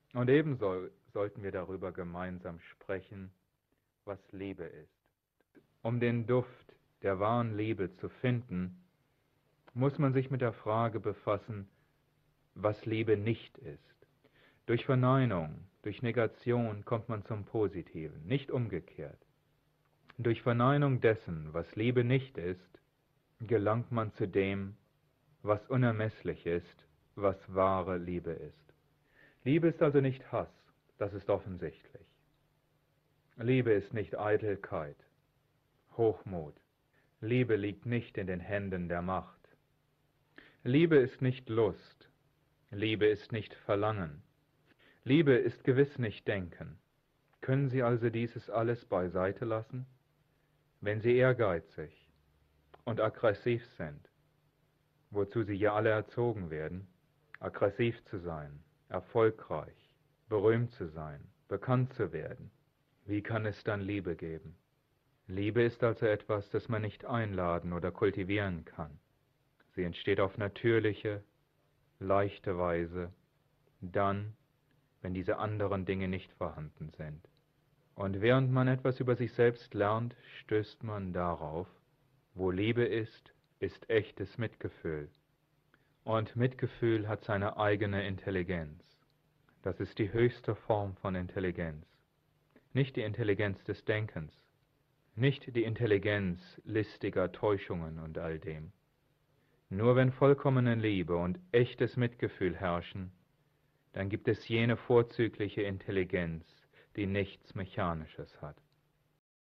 Und ebenso sollten wir darüber gemeinsam sprechen, was Liebe ist. Um den Duft der wahren Liebe zu finden, muss man sich mit der Frage befassen, was Liebe nicht ist. Durch Verneinung, durch Negation kommt man zum Positiven, nicht umgekehrt. Durch Verneinung dessen, was Liebe nicht ist, gelangt man zu dem, was unermesslich ist, was wahre Liebe ist. Liebe ist also nicht Hass, das ist offensichtlich. Liebe ist nicht Eitelkeit, Hochmut. Liebe liegt nicht in den Händen der Macht. Liebe ist nicht Lust. Liebe ist nicht Verlangen. Liebe ist gewiss nicht Denken. Können Sie also dieses alles beiseite lassen? Wenn Sie ehrgeizig und aggressiv sind, wozu Sie ja alle erzogen werden, aggressiv zu sein, erfolgreich, berühmt zu sein, bekannt zu werden, wie kann es dann Liebe geben? Liebe ist also etwas, das man nicht einladen oder kultivieren kann. Sie entsteht auf natürliche, leichte Weise, dann, wenn diese anderen Dinge nicht vorhanden sind. Und während man etwas über sich selbst lernt, stößt man darauf, wo Liebe ist, ist echtes Mitgefühl. Und Mitgefühl hat seine eigene Intelligenz. Das ist die höchste Form von Intelligenz. Nicht die Intelligenz des Denkens, nicht die Intelligenz listiger Täuschungen und all dem. Nur wenn vollkommene Liebe und echtes Mitgefühl herrschen, dann gibt es jene vorzügliche Intelligenz, die nichts Mechanisches hat.